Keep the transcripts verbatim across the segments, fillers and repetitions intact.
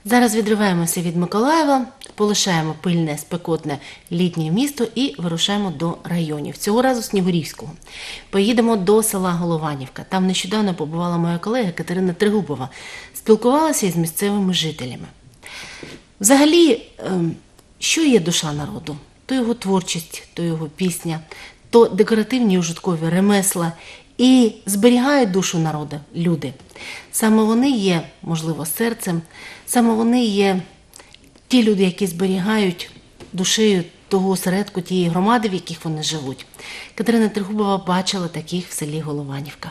Зараз відриваємося від Миколаєва, полишаємо пильне, спекотне літнє місто і вирушаємо до районів. Цього разу Снігурівського. Поїдемо до села Голованівка. Там нещодавно побувала моя колега Катерина Тригубова. Спілкувалася із місцевими жителями. Взагалі, що є душа народу? То його творчість, то його пісня, то декоративні ужиткові ремесла. І зберігають душу народу люди. Саме вони є, можливо, серцем, саме вони є ті люди, які зберігають душею того осередку, тієї громади, в яких вони живуть. Катерина Тригубова бачила таких в селі Голованівка.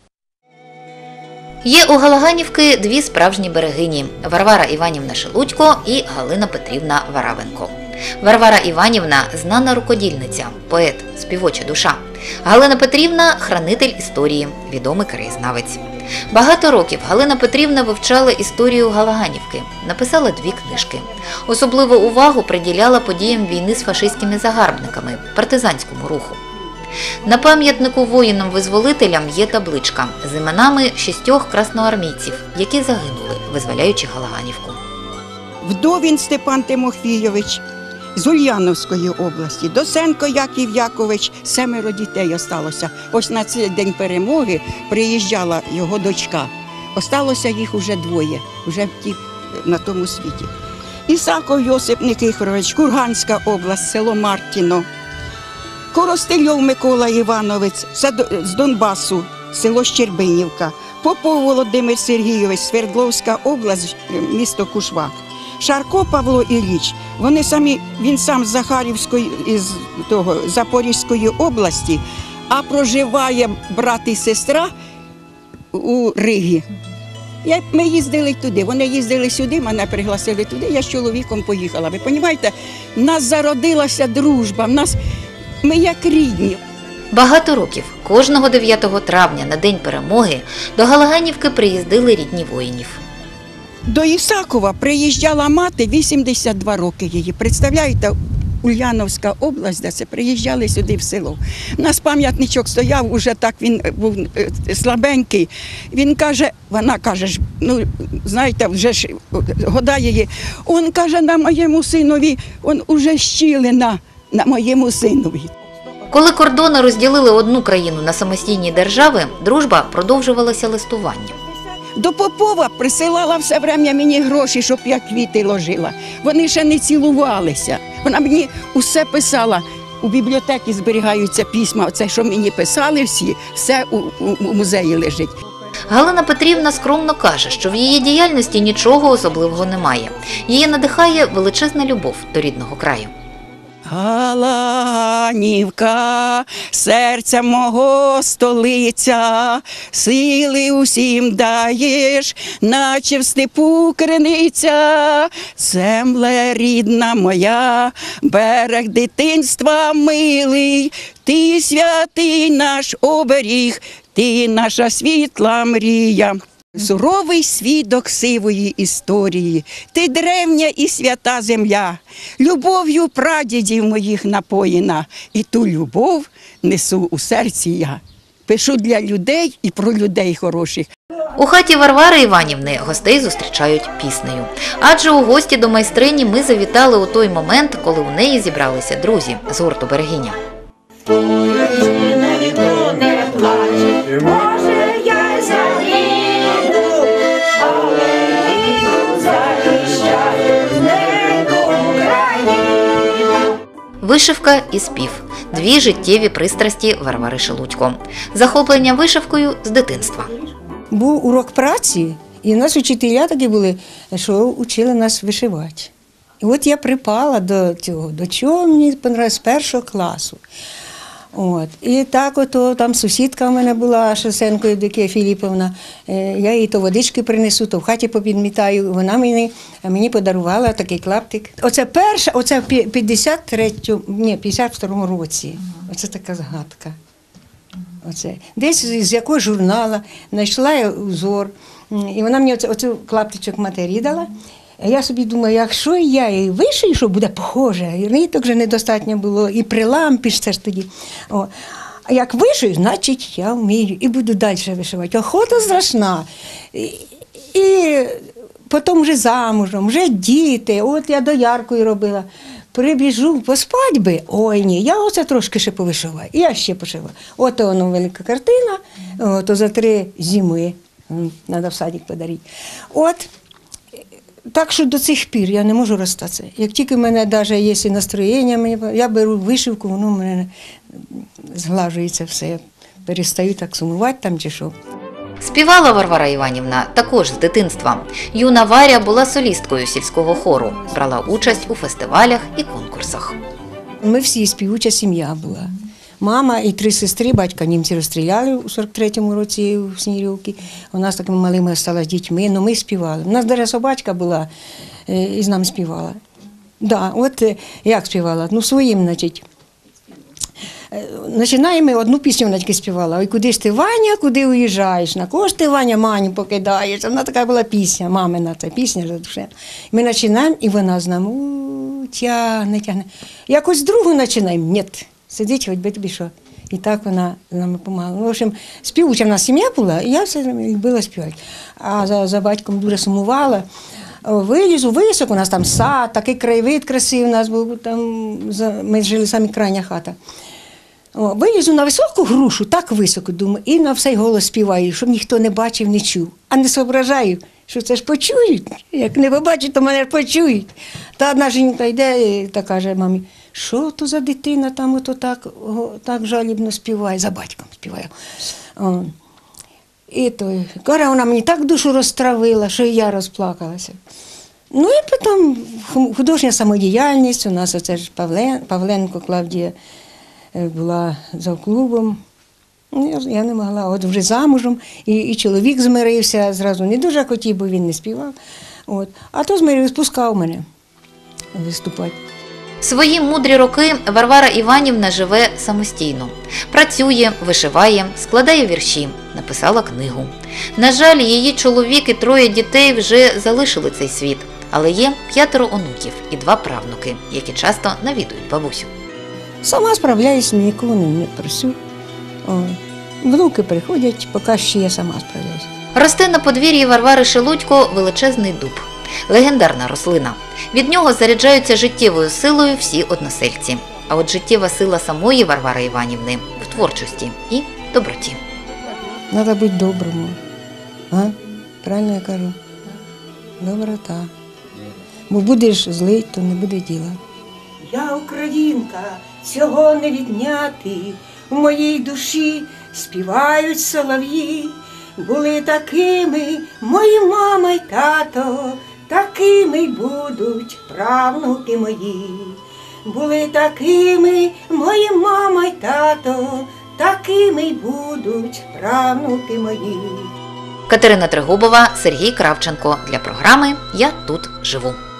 Є у Галаганівки дві справжні берегині – Варвара Іванівна Шелудько і Галина Петрівна Варавенко. Варвара Іванівна – знана рукодільниця, поет, співоча душа. Галина Петрівна – хранитель історії, відомий краєзнавець. Багато років Галина Петрівна вивчала історію Галаганівки, написала дві книжки. Особливу увагу приділяла подіям війни з фашистськими загарбниками, партизанському руху. На пам'ятнику воїнам-визволителям є табличка з іменами шістьох красноармійців, які загинули, визволяючи Галаганівку. Вдовін Степан Тимофійович з Ульяновської області, Досенко Яків Якович, семеро дітей осталося. Ось на цей день перемоги приїжджала його дочка. Осталося їх уже двоє, вже ті на тому світі. Ісаков Йосип Никифорович, Курганська область, село Мартіно. Коростельов Микола Іванович з Донбасу, село Щербинівка. Попов Володимир Сергійович, Свердловська область, місто Кушвак. Шарко Павло Ілліч, вони самі, він сам з Захарівської, із того, Запорізької області, а проживає брат і сестра у Ригі. Я, ми їздили туди, вони їздили сюди, мене пригласили туди, я з чоловіком поїхала. Ви розумієте, в нас зародилася дружба, в нас, ми як рідні. Багато років, кожного дев'ятого травня на День перемоги, до Галаганівки приїздили рідні воїнів. До Ісакова приїжджала мати, вісімдесят два роки її. Представляєте, Ульяновська область, де це приїжджали сюди в село. У нас пам'ятничок стояв, уже так він був слабенький. Він каже, вона каже, ну, знаєте, вже ж года її. Он каже, на моєму синові, он уже щілина на моєму синові. Коли кордони розділили одну країну на самостійні держави, дружба продовжувалася листуванням. До Попова присилала все время мені гроші, щоб я квіти ложила. Вони ще не цілувалися. Вона мені усе писала. У бібліотеці зберігаються письма, це, що мені писали всі, все у, у, у музеї лежить. Галина Петрівна скромно каже, що в її діяльності нічого особливого немає. Її надихає величезна любов до рідного краю. Галаганівка, серця мого столиця, сили усім даєш, наче в степу криниця. Земле рідна моя, берег дитинства милий, ти святий наш оберіг, ти наша світла мрія. Суровий свідок сивої історії, ти древня і свята земля, любов'ю прадідів моїх напоєна, і ту любов несу у серці я. Пишу для людей і про людей хороших. У хаті Варвари Іванівни гостей зустрічають піснею. Адже у гості до майстрині ми завітали у той момент, коли у неї зібралися друзі з гурту «Берегиня». Вишивка і спів – дві життєві пристрасті Варвари Шелудько. Захоплення вишивкою з дитинства. Був урок праці, і в нас учителя такі були, що вчили нас вишивати. І от я припала до цього, до чого мені подобалося з першого класу. От. І так ото там сусідка в мене була, Шосенко Євдокія Філіповна, я їй то водички принесу, то в хаті попідмітаю, вона мені, мені подарувала такий клаптик. Оце перша, оце в п'ятдесят третьому, ні, п'ятдесят другому році, оце така згадка. Оце. Десь з якогось журнала знайшла я узор, і вона мені оце, оце клаптичок матері дала. А я собі думаю, якщо я її вишию, що буде похоже, і ниток вже недостатньо було, і при лампі ж це ж тоді. О. А як вишию, значить я вмію і буду далі вишивати. Охота страшна. І, і потім вже замужем, вже діти, от я дояркою робила. Прибіжу, поспать би, ой ні, я оце трошки ще повишиваю, і я ще пошиваю. От воно велика картина, то за три зими, треба в садик подарити. От, так що до цих пір я не можу розстатися. Як тільки в мене навіть є настроєння, я беру вишивку, воно в мене зглажується все, я перестаю так сумувати там чи що. Співала Варвара Іванівна також з дитинства. Юна Варя була солісткою сільського хору, брала участь у фестивалях і конкурсах. Ми всі співуча сім'я була. Мама і три сестри, батька німці розстріляли у сорок третьому році в Снігурівці. У нас такими малими стала з дітьми, але ми співали. У нас навіть собачка була і з нами співала. Да, от як співала? Ну, своїм, значить. Починаємо, одну пісню вона тільки співала. Ой, куди ж ти, Ваня, куди уїжджаєш? На кого ж ти, Ваня, Маню покидаєш? Вона така була пісня, мамина ця пісня за душе. Ми починаємо, і вона з нами у, тягне, тягне. Якось другу починаємо, ні, сидить, хоч би тобі що. І так вона з нами допомагала. В общем, співуча в нас сім'я була, і я все любила співати. А за, за батьком дуже сумувала. Вилізу високо, у нас там сад, такий краєвид красивий у нас був, там, ми жили самі крайня хата. О, вилізу на високу грушу, так високо, думаю, і на всей голос співаю, щоб ніхто не бачив, не чув. А не соображаю, що це ж почують. Як не побачать, то мене ж почують. Та одна жінка йде та каже мамі, що то за дитина там ото так, о, так жалібно співає, за батьком співає. О. І то, каже, вона мені так душу розтравила, що і я розплакалася. Ну і потім художня самодіяльність, у нас оце ж Павлен, Павленко Клавдія була за клубом. Я, я не могла, от вже замужем, і, і чоловік змирився, зразу не дуже хотів, бо він не співав. От. А то змирився, спускав мене виступати. Свої мудрі роки Варвара Іванівна живе самостійно. Працює, вишиває, складає вірші, написала книгу. На жаль, її чоловік і троє дітей вже залишили цей світ, але є п'ятеро онуків і два правнуки, які часто навідують бабусю. Сама справляюсь, нікого не просю. О, внуки приходять, поки ще я сама справляюсь. Росте на подвір'ї Варвари Шелудько величезний дуб. Легендарна рослина. Від нього заряджаються життєвою силою всі односельці. А от життєва сила самої Варвари Іванівни в творчості і доброті. Треба бути доброму. А? Правильно я кажу? Доброта. Бо будеш злий, то не буде діла. Я українка, цього не відняти, в моїй душі співають солов'ї. Були такими мої мама й тато, такими й будуть правнуки мої. Були такими мої мама й тато, такими й будуть правнуки мої. Катерина Трегубова, Сергій Кравченко для програми «Я тут живу».